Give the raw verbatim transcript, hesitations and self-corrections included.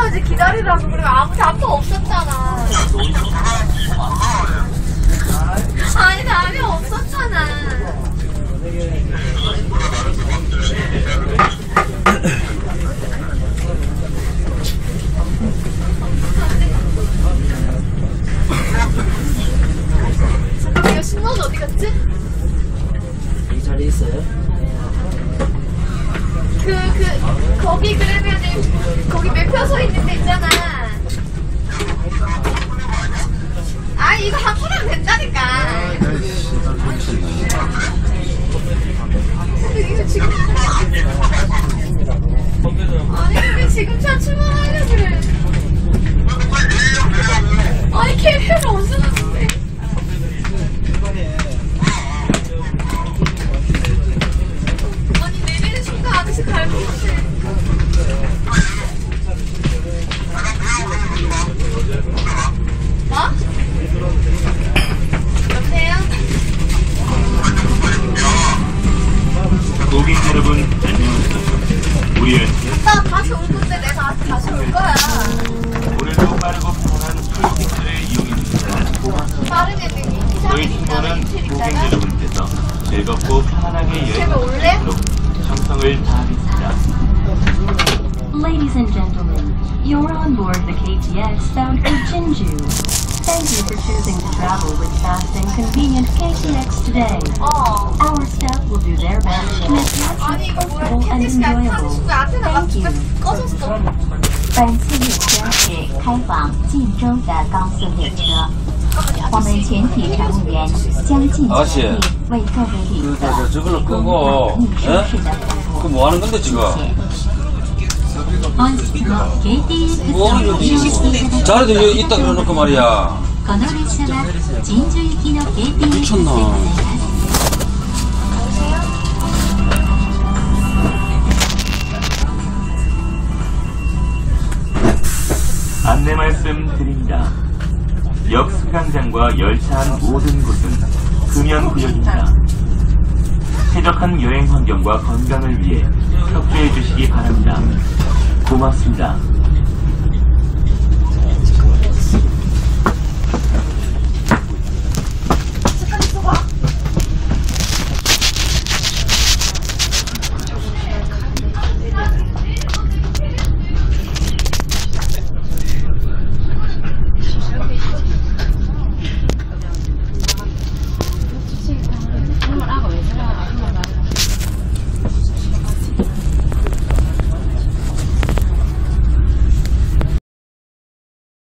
때까지 기다리라고. 그리고 아무 답도 없었잖아. 아니 답이 없었잖아. 잠깐 이거 신호는 어디 갔지? 이 자리에 있어요? 그, 그, 거기 그러면은, 거기 매표 서 있는 데 있잖아. 아, 이거 한 번 하면 된다니까. 근데 이거 지금. 아니, 근데 지금 차 출발하려고 그래. 아니, 캐리어를 언제 놨는데. 아니, 내리는 순간 아저씨 갈고 있지. 어? 여보세요? 고객 여러분, 안녕하세요. 우리는 나 다시 올 건데 내가 다시 올 거야. 오늘도 빠르고 편안한 서비스를 이용해주셔서 고맙습니다. 다른 애들이 저희 기사님이나 친구는 멘트 고객 있잖아. 여러분께서 즐겁고 편안하게 제발 올래? 여행하시도록 정성을 다하겠습니다. Ladies and gentlemen, you're on board the K T X bound for Jinju. Thank you for choosing to travel with fast and convenient K T X today. 어. Our staff will do their best to make your 아니 trip 이거 뭐야? comfortable and 캔디스가 enjoyable. 타고 안테나 막 Thank you. 꺼졌어. 本次列车是开往晋州的高速列车，我们全体乘务员将尽全力为各位旅客 저, 저, 저걸로 提供 끄고 满意舒 예? 适的服 그 务。 뭐 하는 건데 지금? 本日の ケーティーエックス 뭐 を利用していただき 자리도 여기 있다 그러놓고 말이야. この列車は진주行きの ケーティーエックス でございます。 안내 말씀 드립니다. 역 승강장과 열차 안 모든 곳은 금연구역입니다. 쾌적한 여행 환경과 건강을 위해 협조해 주시기 바랍니다. 고맙습니다.